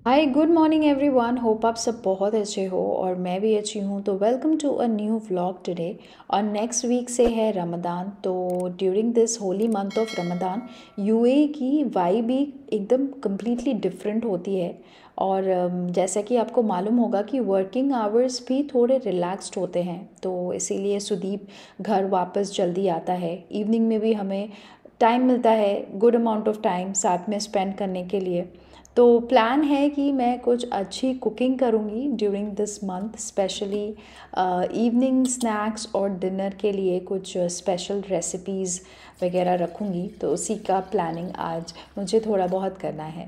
हाय good morning everyone. Hope आप सब बहुत अच्छे हो और मैं भी अच्छी हूँ। तो welcome to a new vlog today. और नेक्स्ट वीक से है रमज़ान। तो during this holy month of Ramzan UAE की वाइब भी एकदम कम्प्लीटली डिफरेंट होती है। और जैसा कि आपको मालूम होगा कि वर्किंग आवर्स भी थोड़े रिलैक्स्ड होते हैं, तो इसीलिए सुदीप घर वापस जल्दी आता है। इवनिंग में भी हमें टाइम मिलता है, गुड अमाउंट ऑफ टाइम साथ में स्पेंड करने के लिए। तो प्लान है कि मैं कुछ अच्छी कुकिंग करूँगी during this month, specially evening snacks और डिनर के लिए कुछ स्पेशल रेसिपीज़ वगैरह रखूँगी। तो उसी का प्लानिंग आज मुझे थोड़ा बहुत करना है।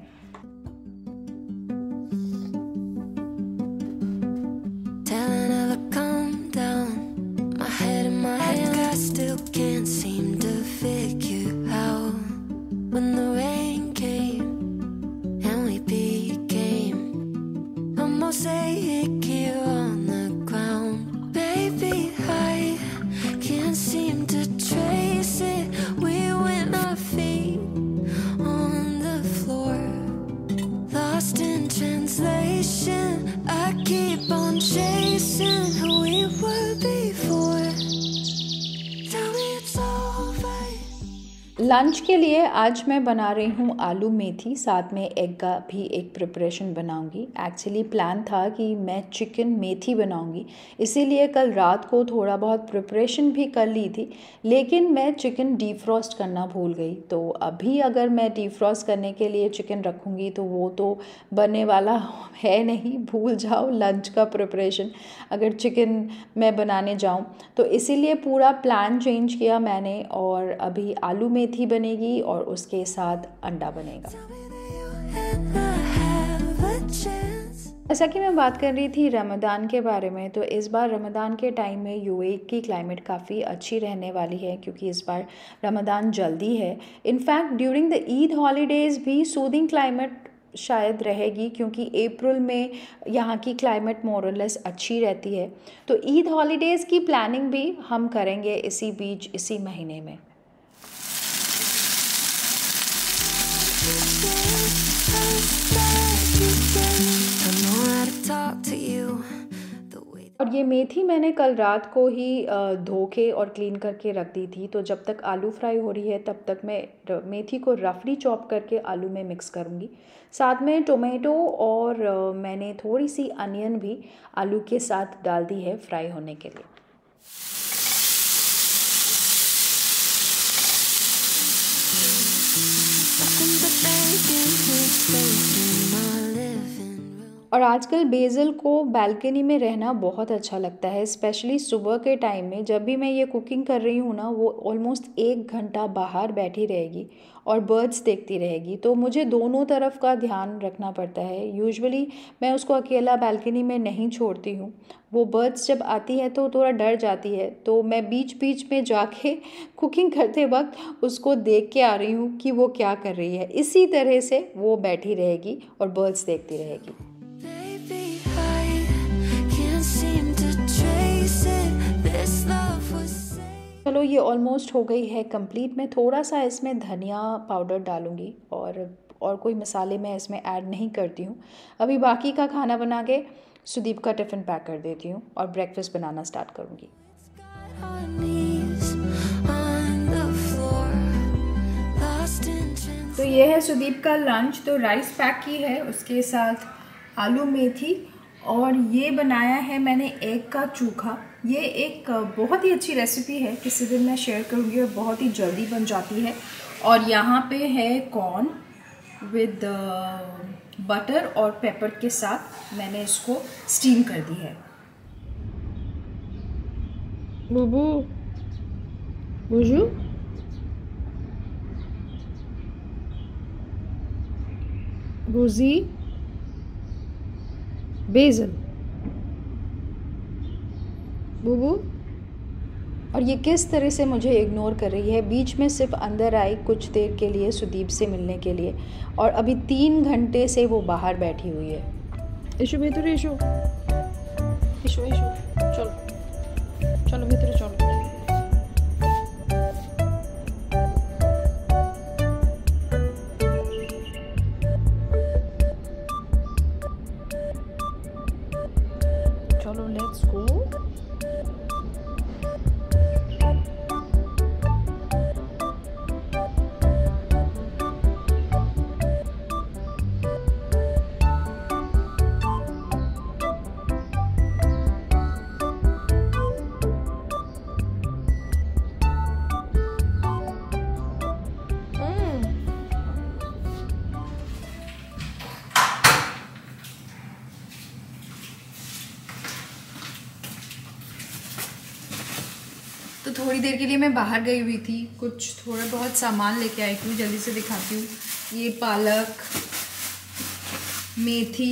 Telling her to calm down. My head in my hands, I still can't seem to figure out when the rain came and we became. I'm mosaic here on the ground. Baby, I can't seem to trace it. We went our feet on the floor, lost in translation. I keep on chasing who we were before. Tell me it's alright. Lunch के लिए आज मैं बना रही हूँ आलू मेथी, साथ में एग का भी एक प्रिपरेशन बनाऊँगी। एक्चुअली प्लान था कि मैं चिकन मेथी बनाऊँगी, इसीलिए कल रात को थोड़ा बहुत प्रिपरेशन भी कर ली थी, लेकिन मैं चिकन डीफ्रॉस्ट करना भूल गई। तो अभी अगर मैं डीफ्रॉस्ट करने के लिए चिकन रखूँगी तो वो तो बनने वाला है नहीं, भूल जाओ लंच का प्रिपरेशन अगर चिकन मैं बनाने जाऊँ। तो इसीलिए पूरा प्लान चेंज किया मैंने, और अभी आलू मेथी बनेगी और उसके साथ अंडा बनेगा। And I have a chance. जैसा कि मैं बात कर रही थी रमज़ान के बारे में, तो इस बार रमज़ान के टाइम में यूएई की क्लाइमेट काफ़ी अच्छी रहने वाली है, क्योंकि इस बार रमज़ान जल्दी है। In fact during the Eid holidays भी सूदिंग क्लाइमेट शायद रहेगी, क्योंकि अप्रैल में यहाँ की क्लाइमेट मोर और लेस अच्छी रहती है। तो ईद हॉलीडेज़ की प्लानिंग भी हम करेंगे इसी बीच, इसी महीने में। I know how to talk to you the way. और ये मेथी मैंने कल रात को ही धो के और क्लीन करके रख दी थी। तो जब तक आलू फ्राई हो रही है तब तक मैं मेथी को रफली चॉप करके आलू में मिक्स करूँगी। साथ में टोमेटो और मैंने थोड़ी सी अनियन भी आलू के साथ डाल दी है फ्राई होने के लिए। Nothing but making mistakes in my living room. और आजकल बेज़ल को बालकनी में रहना बहुत अच्छा लगता है, स्पेशली सुबह के टाइम में। जब भी मैं ये कुकिंग कर रही हूँ ना, वो ऑलमोस्ट 1 घंटा बाहर बैठी रहेगी और बर्ड्स देखती रहेगी। तो मुझे दोनों तरफ का ध्यान रखना पड़ता है। यूजुअली मैं उसको अकेला बालकनी में नहीं छोड़ती हूँ, वो बर्ड्स जब आती है तो थोड़ा डर जाती है। तो मैं बीच बीच में जाके कुकिंग करते वक्त उसको देख के आ रही हूँ कि वो क्या कर रही है। इसी तरह से वो बैठी रहेगी और बर्ड्स देखती रहेगी। Baby, I can't seem to trace it. This love was saved. चलो ये ऑलमोस्ट हो गई है कंप्लीट। मैं थोड़ा सा इसमें धनिया पाउडर डालूँगी और कोई मसाले मैं इसमें ऐड नहीं करती हूँ। अभी बाकी का खाना बना के सुदीप का टिफ़िन पैक कर देती हूँ और ब्रेकफास्ट बनाना स्टार्ट करूँगी। Got our knees on the floor, lost in तो ये है सुदीप का लंच। तो राइस पैक की है, उसके साथ आलू मेथी, और ये बनाया है मैंने एग का चोखा। ये एक बहुत ही अच्छी रेसिपी है, किसी दिन मैं शेयर करूँगी और बहुत ही जल्दी बन जाती है। और यहाँ पे है कॉर्न विद बटर और पेपर के साथ मैंने इसको स्टीम कर दी है। बुबू बुजू बुजी बेज़ल बुबू। और ये किस तरह से मुझे इग्नोर कर रही है। बीच में सिर्फ अंदर आई कुछ देर के लिए सुदीप से मिलने के लिए, और अभी 3 घंटे से वो बाहर बैठी हुई है। इशू भीतर, इशू इशू इशू, चलो चलो भीतर चलो। थोड़ी देर के लिए मैं बाहर गई हुई थी, कुछ थोड़ा बहुत सामान लेके आई थी, जल्दी से दिखाती हूँ। ये पालक, मेथी,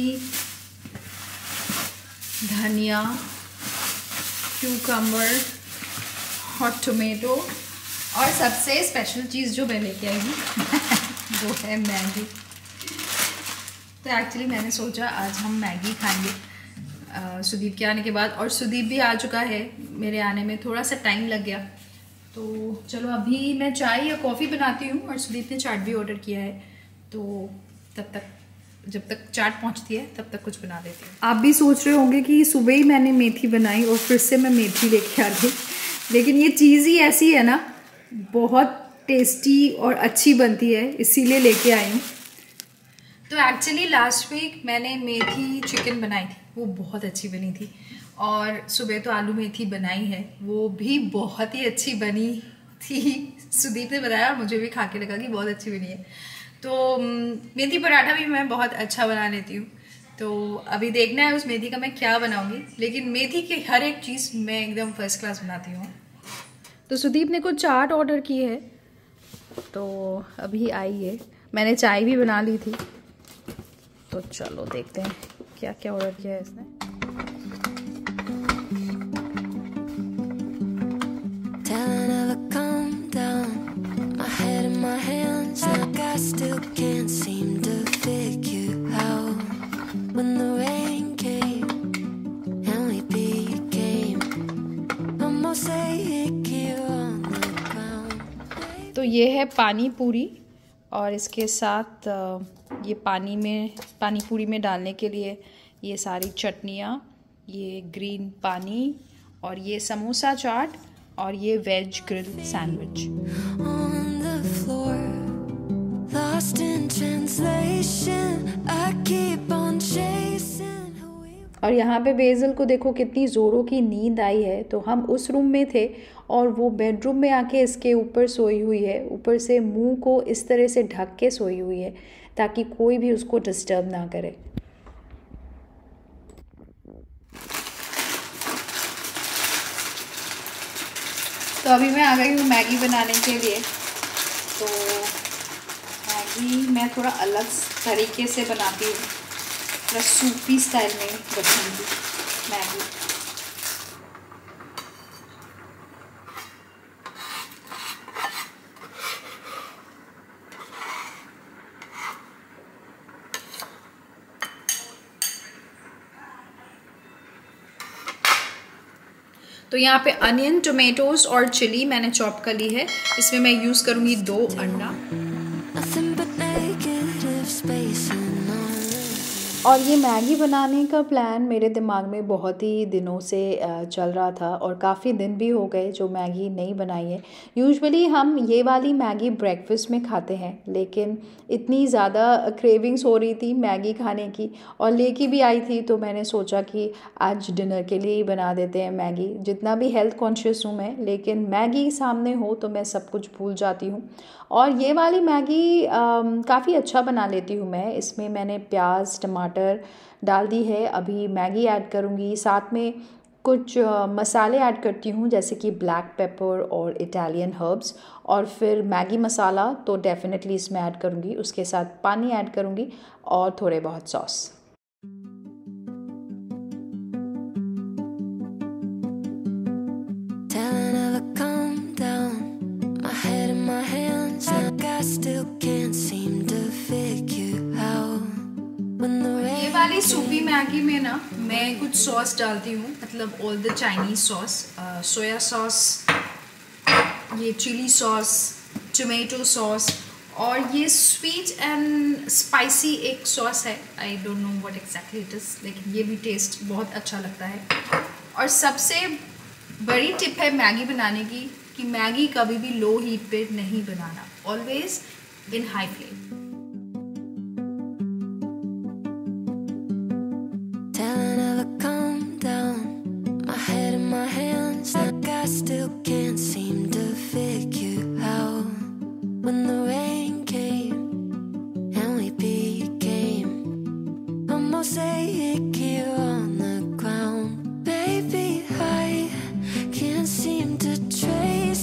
धनिया, क्यूकम्बर, हॉट टोमेटो और सबसे स्पेशल चीज़ जो मैं लेके आई हूँ वो है मैगी। तो एक्चुअली मैंने सोचा आज हम मैगी खाएंगे सुदीप के आने के बाद, और सुदीप भी आ चुका है। मेरे आने में थोड़ा सा टाइम लग गया, तो चलो अभी मैं चाय या कॉफ़ी बनाती हूँ, और सुदीप ने चाट भी ऑर्डर किया है, तो तब तक जब तक चाट पहुँचती है तब तक कुछ बना देती हूँ। आप भी सोच रहे होंगे कि सुबह ही मैंने मेथी बनाई और फिर से मैं मेथी लेके आ गई, लेकिन ये चीज़ ही ऐसी है ना, बहुत टेस्टी और अच्छी बनती है, इसीलिए लेके आई हूँ। तो एक्चुअली लास्ट वीक मैंने मेथी चिकन बनाई थी, वो बहुत अच्छी बनी थी, और सुबह तो आलू मेथी बनाई है, वो भी बहुत ही अच्छी बनी थी। सुदीप ने बताया और मुझे भी खा के लगा कि बहुत अच्छी बनी है। तो मेथी पराठा भी मैं बहुत अच्छा बना लेती हूँ, तो अभी देखना है उस मेथी का मैं क्या बनाऊँगी, लेकिन मेथी की हर एक चीज़ मैं एकदम फर्स्ट क्लास बनाती हूँ। तो सुदीप ने कुछ चाट ऑर्डर की है, तो अभी आई है। मैंने चाय भी बना ली थी, तो चलो देखते हैं क्या क्या ऑर्डर किया है इसने। तो ये है पानी पूरी, और इसके साथ ये पानी पूरी में डालने के लिए ये सारी चटनियाँ, ये ग्रीन पानी, और ये समोसा चाट, और ये वेज ग्रिल सैंडविच। और यहाँ पे बेज़ल को देखो कितनी ज़ोरों की नींद आई है, तो हम उस रूम में थे और वो बेडरूम में आके इसके ऊपर सोई हुई है, ऊपर से मुंह को इस तरह से ढक के सोई हुई है ताकि कोई भी उसको डिस्टर्ब ना करे। तो अभी मैं आ गई हूँ मैगी बनाने के लिए। तो मैगी मैं थोड़ा अलग तरीके से बनाती हूँ, थोड़ा सूपी स्टाइल में रखूँगी मैगी। तो यहाँ पे अनियन, टोमेटोज और चिली मैंने चॉप कर ली है। इसमें मैं यूज़ करूँगी 2 अंडा। और ये मैगी बनाने का प्लान मेरे दिमाग में बहुत ही दिनों से चल रहा था, और काफ़ी दिन भी हो गए जो मैगी नहीं बनाई है। यूजुअली हम ये वाली मैगी ब्रेकफास्ट में खाते हैं, लेकिन इतनी ज़्यादा क्रेविंग्स हो रही थी मैगी खाने की, और लेके भी आई थी, तो मैंने सोचा कि आज डिनर के लिए ही बना देते हैं मैगी। जितना भी हेल्थ कॉन्शियस हूँ मैं, लेकिन मैगी सामने हो तो मैं सब कुछ भूल जाती हूँ। और ये वाली मैगी काफ़ी अच्छा बना लेती हूँ मैं। इसमें मैंने प्याज, टमाटर डाल दी है। अभी मैगी ऐड करूँगी, साथ में कुछ मसाले ऐड करती हूँ, जैसे कि ब्लैक पेपर और इटालियन हर्ब्स, और फिर मैगी मसाला तो डेफिनेटली इसमें ऐड करूँगी। उसके साथ पानी ऐड करूँगी और थोड़े बहुत सॉस। ये वाली सूपी मैगी में ना मैं कुछ सॉस डालती हूँ, मतलब all the Chinese sauce, soya sauce, ये चिली सॉस, टोमेटो सॉस, और ये स्वीट एंड स्पाइसी एक सॉस है। I don't know what exactly it is, लेकिन ये भी टेस्ट बहुत अच्छा लगता है। और सबसे बड़ी टिप है मैगी बनाने की कि मैगी कभी भी लो हीट पे नहीं बनाना, always in high flame. Trace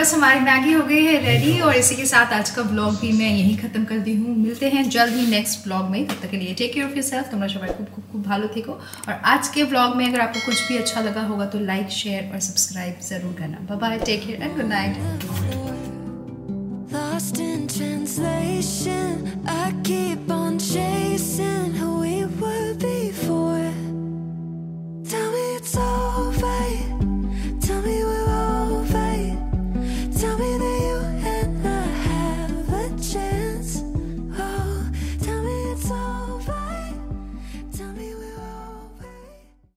बस हमारी मैगी हो गई है रेडी, और इसी के साथ आज का ब्लॉग भी मैं यहीं ख़त्म करती हूँ। मिलते हैं जल्द ही नेक्स्ट ब्लॉग में, तब तक के लिए टेक केयर ऑफ योरसेल्फ। तुम सबाई खूब खूब खूब भालो थी को। और आज के ब्लॉग में अगर आपको कुछ भी अच्छा लगा होगा तो लाइक, शेयर और सब्सक्राइब ज़रूर करना। Bye bye, take care and good night. Lost in translation, I keep on chasing who we were before. Tell me it's all